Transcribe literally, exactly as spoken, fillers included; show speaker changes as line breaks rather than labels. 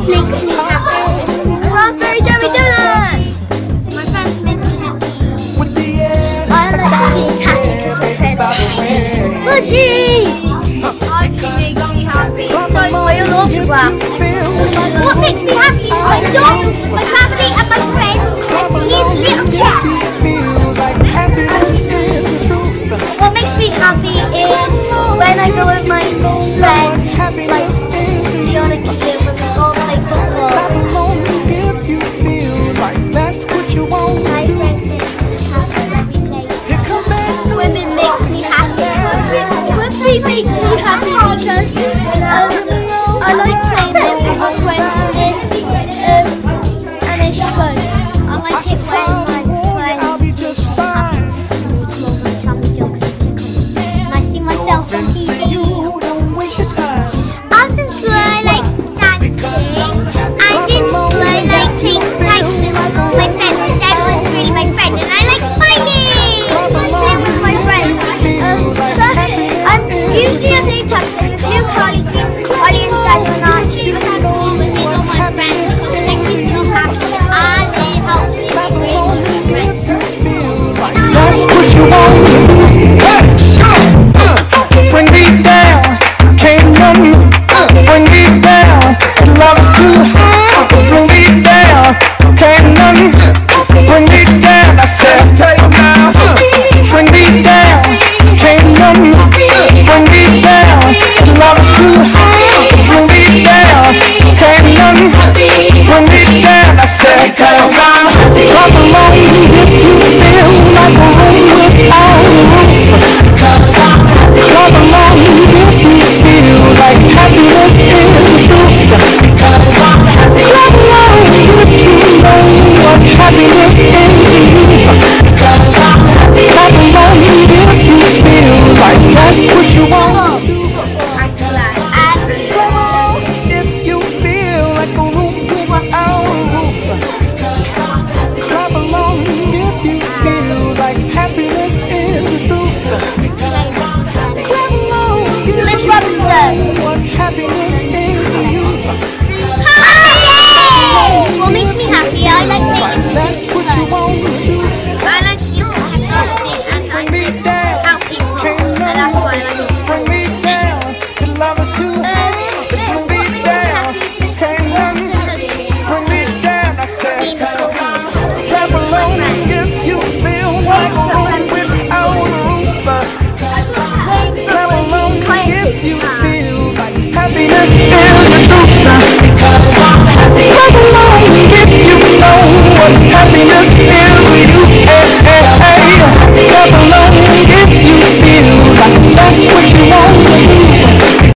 makes me happy. Raspberry jelly donuts! My friends make me happy. I like being happy because my friends make me happy. Archie! Archie makes me happy. Sign my own autograph. What makes me happy is my dog, my family and my friends and his little cat. What makes me happy is when I go with my friends, like beyond a kid when we go play football. My friends makes me happy when we play. Swimming makes me happy. Swimming makes me happy because um, I like playing it with my friends and, um, and it's fun. I like it when my friends just happy. Tummy jokes and tickle. And I see myself on T V. After school I like dancing. And in school I like playing kites with all my friends because everyone's really my friend. And I like fighting! I play with my friends. Um, so I'm usually I play tag with you, Carly, Carly and Dad and Archie. I have fun with all my friends. They keep me happy and they help me with my friends.
That's what you want to do. Bring me down, can't run me. Bring me down, the love is too high. Bring me down, can't run me. Bring me down, I said, take it now. Bring me down, can't run me. Bring me down, the love is too high. Bring me down, can't run me. Bring me down, I said, take it now. Come along if you feel like a room without a roof. Come along if you feel like happiness is the truth. Come along if you know what happiness is to you. Come along if you feel like that's what you want to do. Come on if you feel like a room without a roof. Clap along if you feel like happiness is the truth. Clap along if
Miss
you
Robinson.
know what happiness is to you.
Happy! What makes me happy? I like making
That's
music
what you
fun.
want to do.
I like using technology and I
Bring me
like
down,
help people.
can't
And
run
that's why I like
me.
music.
Bring me down, the love is too high. Bring me down, can't run me. Bring me down, I said. Clap along if you feel like a room without a roof. Clap along if you feel like happiness